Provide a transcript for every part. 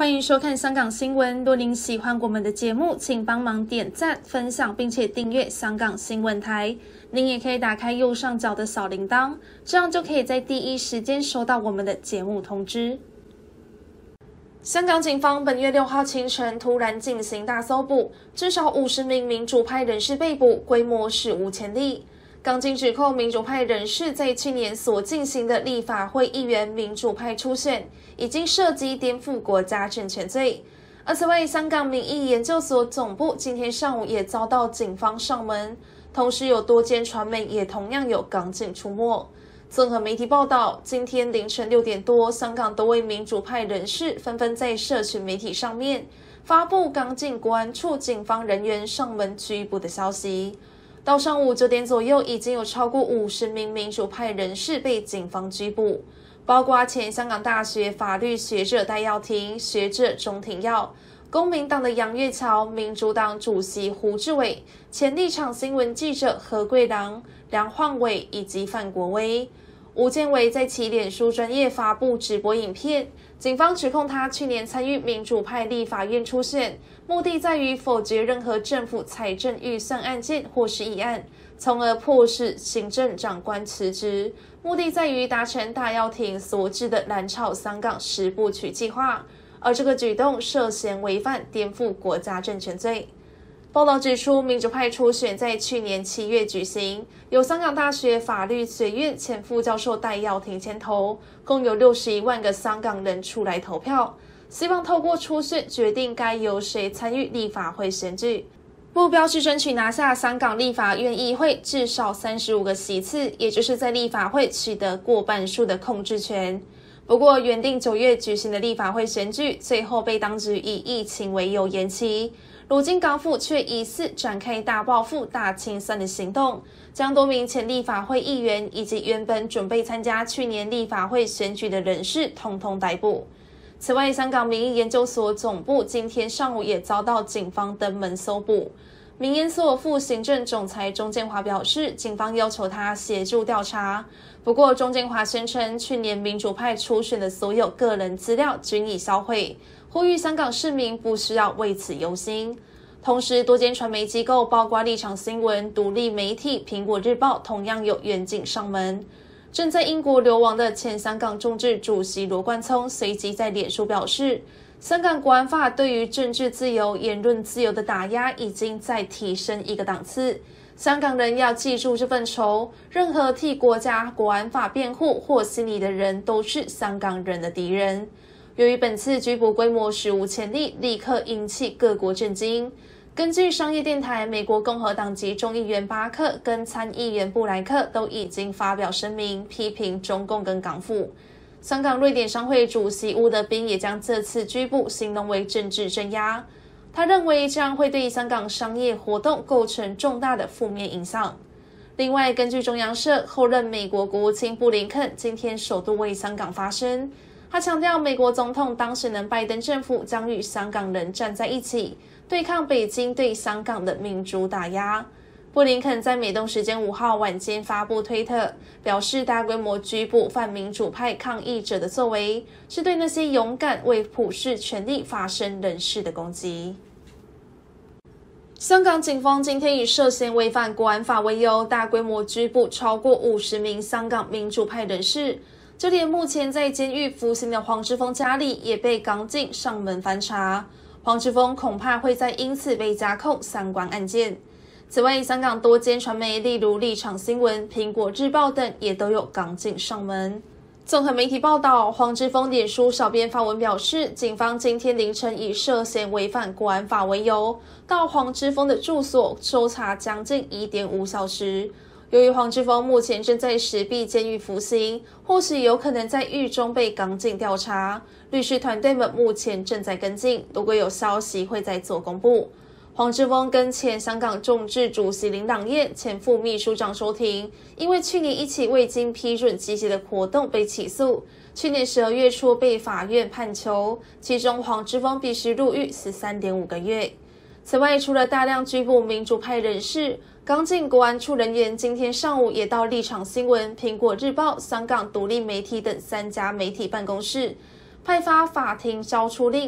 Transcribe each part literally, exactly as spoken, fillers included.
欢迎收看香港新闻。若您喜欢我们的节目，请帮忙点赞、分享，并且订阅香港新闻台。您也可以打开右上角的小铃铛，这样就可以在第一时间收到我们的节目通知。香港警方本月六号清晨突然进行大搜捕，至少五十名民主派人士被捕，规模史无前例。港警指控民主派人士在去年所进行的立法会议员民主派初选，已经涉及颠覆国家政权罪。而此外，香港民意研究所总部今天上午也遭到警方上门，同时有多间传媒也同样有港警出没。综合媒体报道，今天凌晨六点多，香港多位民主派人士纷纷在社群媒体上面发布港警国安处警方人员上门拘捕的消息。到上午九点左右，已经有超过五十名民主派人士被警方拘捕，包括前香港大学法律学者戴耀廷、学者钟庭耀、公民党的杨岳桥、民主党主席胡志伟、前立场新闻记者何桂良、梁焕伟以及范国威。吴建伟在其脸书专页发布直播影片，警方指控他去年参与民主派立法院初选，目的在于否决任何政府财政预算案件或是议案，从而迫使行政长官辞职，目的在于达成戴耀廷所指的蓝炒香港十部曲计划，而这个举动涉嫌违反颠覆国家政权罪。报道指出，民主派初选在去年七月举行，由香港大学法律学院前副教授戴耀廷牵头，共有六十一万个香港人出来投票，希望透过初选决定该由谁参与立法会选举，目标是争取拿下香港立法院议会至少三十五个席次，也就是在立法会取得过半数的控制权。不过，原定九月举行的立法会选举最后被当局以疫情为由延期。如今港府却疑似展开大报复、大清算的行动，将多名前立法会议员以及原本准备参加去年立法会选举的人士统统逮捕。此外，香港民意研究所总部今天上午也遭到警方登门搜捕。民研所副行政总裁钟建华表示，警方要求他协助调查。不过，钟建华声称，去年民主派初选的所有个人资料均已销毁，呼吁香港市民不需要为此忧心。同时，多间传媒机构，包括立场新闻、独立媒体、苹果日报，同样有远警上门。正在英国流亡的前香港众志主席罗冠聪随即在脸书表示，香港国安法对于政治自由、言论自由的打压已经再提升一个档次。香港人要记住这份仇，任何替国家国安法辩护或心理的人都是香港人的敌人。由于本次拘捕规模史无前例，立刻引起各国震惊。根据商业电台，美国共和党籍众议员巴克跟参议员布莱克都已经发表声明，批评中共跟港府。香港瑞典商会主席乌德宾也将这次拘捕形容为政治镇压，他认为这样会对香港商业活动构成重大的负面影响。另外，根据中央社，后任美国国务卿布林肯今天首度为香港发声，他强调美国总统当选人拜登政府将与香港人站在一起，对抗北京对香港的民主打压。布林肯在美东时间五号晚间发布推特，表示大规模拘捕泛民主派抗议者的作为，是对那些勇敢为普世权利发声人士的攻击。香港警方今天以涉嫌违反国安法为由，大规模拘捕超过五十名香港民主派人士，就连目前在监狱服刑的黄之锋家里也被港警上门翻查，黄之锋恐怕会再因此被加控相关案件。此外，香港多间传媒，例如立场新闻、苹果日报等，也都有港警上门。综合媒体报道，黄之锋脸书小编发文表示，警方今天凌晨以涉嫌违反国安法为由，到黄之锋的住所搜查将近 一点五小时。由于黄之锋目前正在石壁监狱服刑，或许有可能在狱中被港警调查，律师团队们目前正在跟进，如果有消息会再做公布。黄之锋跟前香港众志主席林朗彦、前副秘书长周庭，因为去年一起未经批准集结的活动被起诉，去年十二月初被法院判囚，其中黄之锋必须入狱 十三点五个月。此外，除了大量拘捕民主派人士，港警国安处人员今天上午也到立场新闻、苹果日报、香港独立媒体等三家媒体办公室，派发法庭招出令，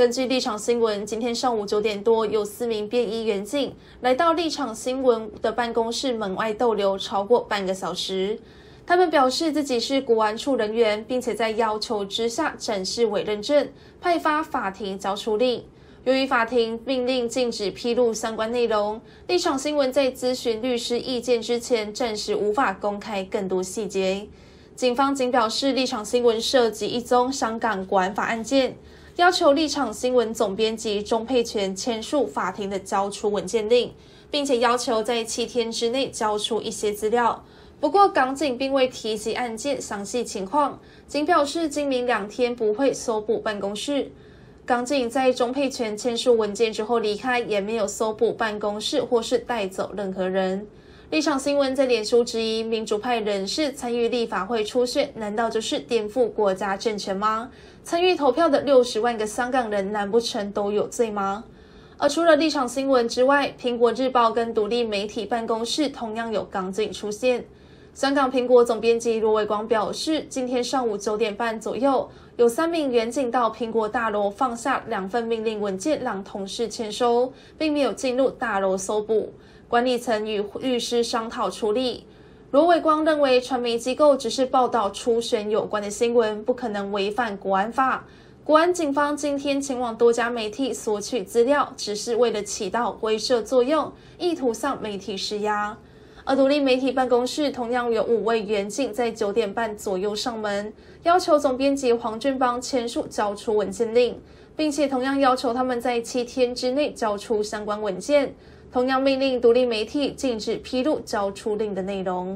根据立场新闻，今天上午九点多，有四名便衣员警来到立场新闻的办公室门外逗留超过半个小时。他们表示自己是国安处人员，并且在要求之下展示委任证，派发法庭交出令。由于法庭命令禁止披露相关内容，立场新闻在咨询律师意见之前，暂时无法公开更多细节。警方仅表示，立场新闻涉及一宗香港国安法案件，要求立场新闻总编辑钟佩全签署法庭的交出文件令，并且要求在七天之内交出一些资料。不过，港警并未提及案件详细情况，仅表示今明两天不会搜捕办公室。港警在钟佩全签署文件之后离开，也没有搜捕办公室或是带走任何人。立场新闻在脸书质疑，民主派人士参与立法会初选，难道就是颠覆国家政权吗？参与投票的六十万个香港人，难不成都有罪吗？而除了立场新闻之外，苹果日报跟独立媒体办公室同样有港警出现。香港苹果总编辑罗伟光表示，今天上午九点半左右，有三名员警到苹果大楼放下两份命令文件让同事签收，并没有进入大楼搜捕。管理层与律师商讨处理。罗伟光认为，传媒机构只是报道初选有关的新闻，不可能违反国安法。国安警方今天前往多家媒体索取资料，只是为了起到威慑作用，意图向媒体施压。而独立媒体办公室同样有五位员警在九点半左右上门，要求总编辑黄俊邦签署交出文件令，并且同样要求他们在七天之内交出相关文件，同样命令独立媒体禁止披露交出令的内容。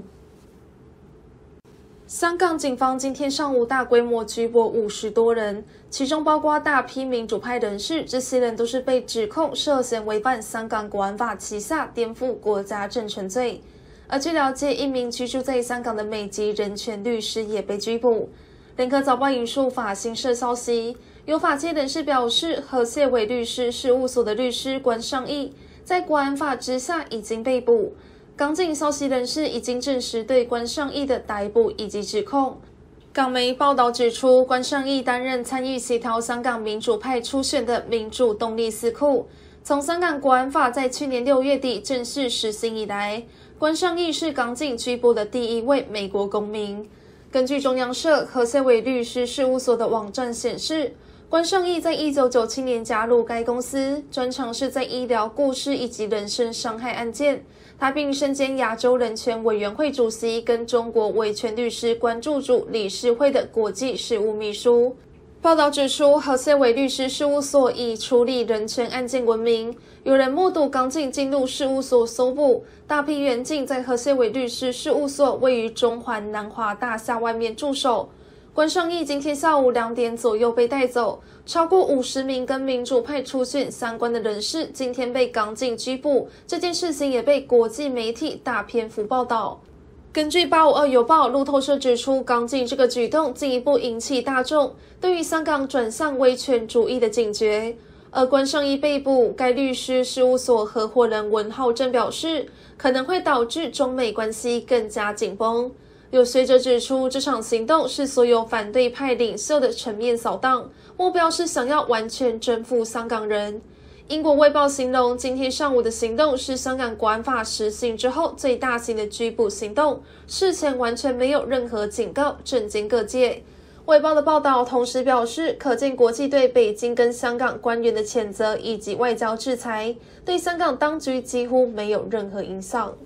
香港警方今天上午大规模拘捕五十多人，其中包括大批民主派人士，这些人都是被指控涉嫌违反香港国安法旗下颠覆国家政权罪。而据了解，一名居住在香港的美籍人权律师也被拘捕。联合早报引述法新社消息，有法界人士表示，何谢伟律师事务所的律师关尚义在国安法之下已经被捕。港警消息人士已经证实对关尚义的逮捕以及指控。港媒报道指出，关尚义担任参与协调香港民主派初选的民主动力司库。从香港国安法在去年六月底正式实行以来，关尚义是港警拘捕的第一位美国公民。根据中央社何谢伟律师事务所的网站显示，关尚义在一九九七年加入该公司，专长是在医疗、故事以及人身伤害案件。他并身兼亚洲人权委员会主席跟中国维权律师关注组理事会的国际事务秘书。报道指出，何谢伟律师事务所以处理人权案件闻名，有人目睹港警进入事务所搜捕，大批员警在何谢伟律师事务所位于中环南华大厦外面驻守。关尚义今天下午两点左右被带走，超过五十名跟民主派初选相关的人士今天被港警拘捕，这件事情也被国际媒体大篇幅报道。根据八五二邮报，路透社指出，港警这个举动进一步引起大众对于香港转向威权主义的警觉。而关尚义被捕，该律师事务所合伙人文浩正表示，可能会导致中美关系更加紧绷。有学者指出，这场行动是所有反对派领袖的全面扫荡，目标是想要完全征服香港人。英国卫报形容今天上午的行动是香港国安法实行之后最大型的拘捕行动，事前完全没有任何警告，震惊各界。卫报的报道同时表示，可见国际对北京跟香港官员的谴责以及外交制裁，对香港当局几乎没有任何影响。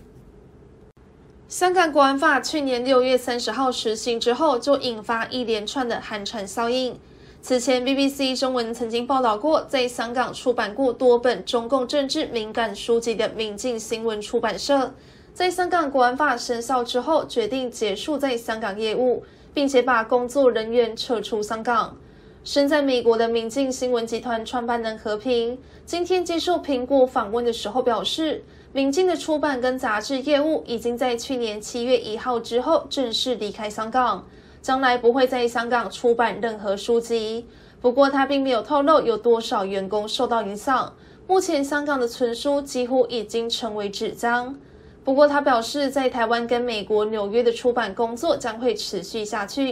香港国安法去年六月三十号实行之后，就引发一连串的寒蝉效应。此前 B B C 中文曾经报道过，在香港出版过多本中共政治敏感书籍的民进新闻出版社，在香港国安法生效之后，决定结束在香港业务，并且把工作人员撤出香港。身在美国的民进新闻集团创办人和平，今天接受苹果访问的时候表示，民进的出版跟杂志业务已经在去年七月一号之后正式离开香港，将来不会在香港出版任何书籍。不过他并没有透露有多少员工受到影响，目前香港的存书几乎已经成为纸浆。不过他表示，在台湾跟美国纽约的出版工作将会持续下去。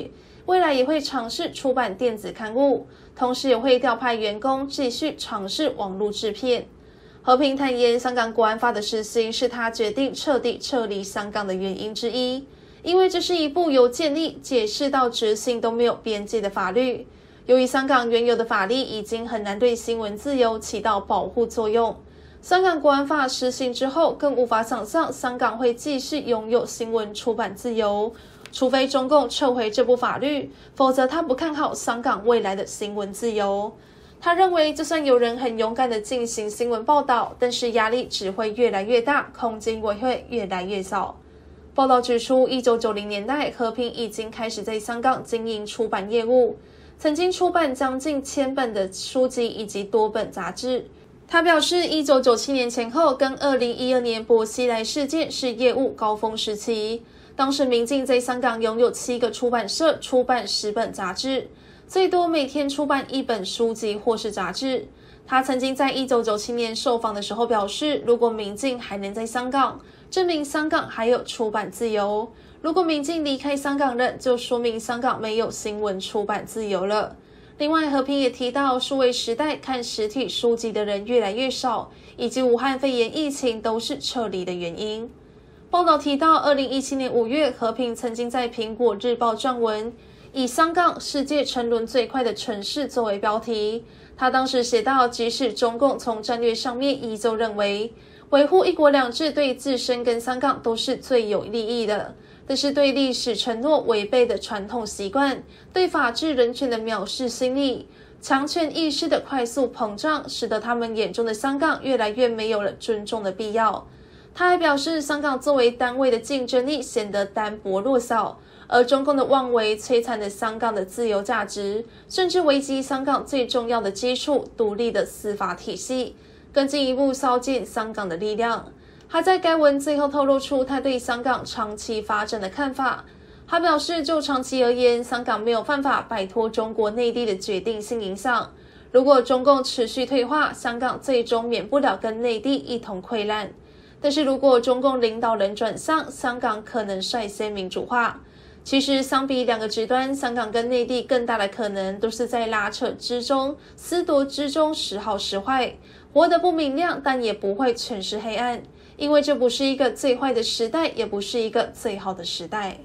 未来也会尝试出版电子刊物，同时也会调派员工继续尝试网络制片。和平坦言，香港国安法的实行是他决定彻底撤离香港的原因之一，因为这是一部由建立、解释到执行都没有边界的法律。由于香港原有的法律已经很难对新闻自由起到保护作用，香港国安法实行之后，更无法想象香港会继续拥有新闻出版自由，除非中共撤回这部法律，否则他不看好香港未来的新闻自由。他认为，就算有人很勇敢地进行新闻报道，但是压力只会越来越大，空间也会越来越小。报道指出，一九九零年代，和平已经开始在香港经营出版业务，曾经出版将近千本的书籍以及多本杂志。他表示，一九九七年前后跟二零一二年薄熙来事件是业务高峰时期，当时民进在香港拥有七个出版社，出版十本杂志，最多每天出版一本书籍或是杂志。他曾经在一九九七年受访的时候表示，如果民进还能在香港，证明香港还有出版自由；如果民进离开香港了，就说明香港没有新闻出版自由了。另外，和平也提到，数位时代看实体书籍的人越来越少，以及武汉肺炎疫情都是撤离的原因。报道提到，二零一七年五月，和平曾经在苹果日报撰文，以香港世界沉沦最快的城市作为标题。他当时写道，即使中共从战略上面依旧认为维护一国两制对自身跟香港都是最有利益的，但是对历史承诺违背的传统习惯，对法治人权的藐视心理，强权意识的快速膨胀，使得他们眼中的香港越来越没有了尊重的必要。他还表示，香港作为单位的竞争力显得单薄弱小，而中共的妄为摧残了香港的自由价值，甚至危及香港最重要的基础——独立的司法体系，更进一步削减香港的力量。他在该文最后透露出他对香港长期发展的看法。他表示，就长期而言，香港没有办法摆脱中国内地的决定性影响。如果中共持续退化，香港最终免不了跟内地一同溃烂。但是如果中共领导人转向，香港可能率先民主化。其实相比两个极端，香港跟内地更大的可能都是在拉扯之中、撕夺之中时好时坏，活得不明亮，但也不会全是黑暗，因为这不是一个最坏的时代，也不是一个最好的时代。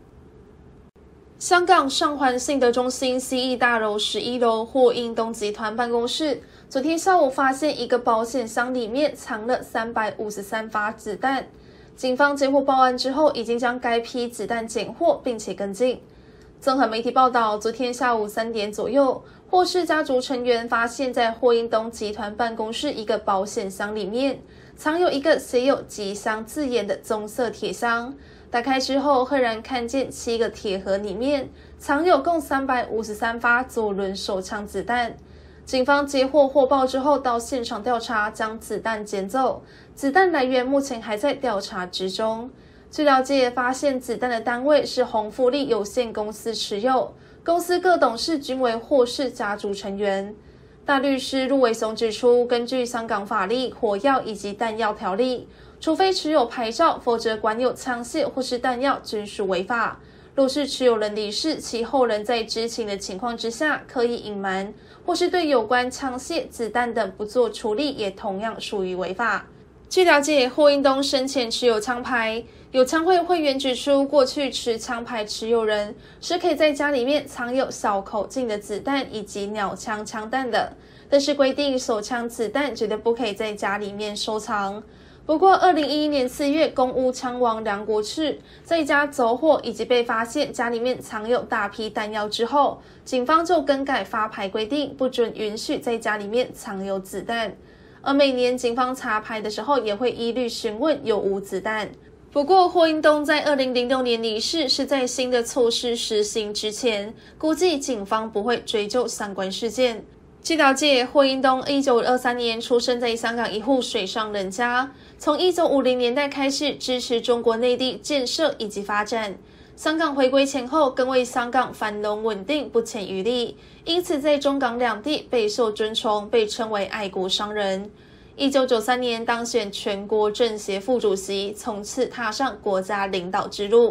香港上环信德中心 C E 大楼十一楼霍英东集团办公室，昨天下午发现一个保险箱里面藏了三百五十三发子弹。警方接获报案之后，已经将该批子弹检获，并且跟进。综合媒体报道，昨天下午三点左右，霍氏家族成员发现，在霍英东集团办公室一个保险箱里面，藏有一个写有吉祥字眼的棕色铁箱。打开之后，赫然看见七个铁盒里面藏有共三百五十三发左轮手枪子弹。警方接获获报之后，到现场调查，将子弹捡走。子弹来源目前还在调查之中。据了解，发现子弹的单位是鸿富力有限公司持有，公司各董事均为霍氏家族成员。大律师陆伟松指出，根据香港法律、火药以及弹药条例，除非持有牌照，否则管有枪械或是弹药均属违法。若是持有人离世，其后人在知情的情况之下刻意隐瞒，或是对有关枪械、子弹等不做处理，也同样属于违法。据了解，霍英东生前持有枪牌，有枪会会员指出，过去持枪牌持有人是可以在家里面藏有小口径的子弹以及鸟枪枪弹的，但是规定手枪子弹绝对不可以在家里面收藏。不过二零一一年四月，公屋枪王梁国炽在家走火以及被发现家里面藏有大批弹药之后，警方就更改发牌规定，不准允许在家里面藏有子弹。而每年警方查牌的时候，也会一律询问有无子弹。不过霍英东在二零零六年离世，是在新的措施实行之前，估计警方不会追究相关事件。据了解，霍英东一九二三年出生在香港一户水上人家，从一九五零年代开始支持中国内地建设以及发展。香港回归前后，更为香港繁荣稳定不遗余力，因此在中港两地备受尊崇，被称为爱国商人。一九九三年当选全国政协副主席，从此踏上国家领导之路。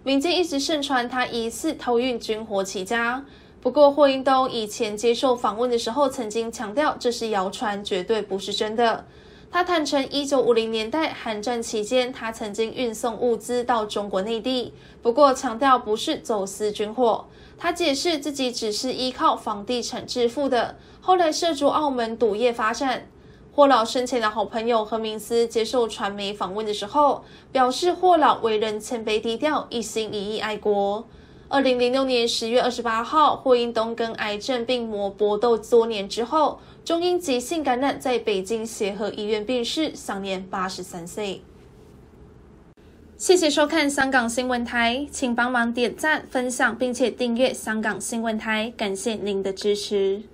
民间一直盛传他疑似偷运军火起家。不过霍英东以前接受访问的时候曾经强调这是谣传，绝对不是真的。他坦承一九五零年代韩战期间他曾经运送物资到中国内地，不过强调不是走私军火。他解释自己只是依靠房地产致富的，后来涉足澳门赌业发展。霍老生前的好朋友何明思接受传媒访问的时候表示，霍老为人谦卑低调，一心一意爱国。二零零六年十月二十八号，霍英东跟癌症病魔搏斗多年之后，终因急性感染在北京协和医院病逝，享年八十三岁。谢谢收看香港新闻台，请帮忙点赞、分享，并且订阅香港新闻台，感谢您的支持。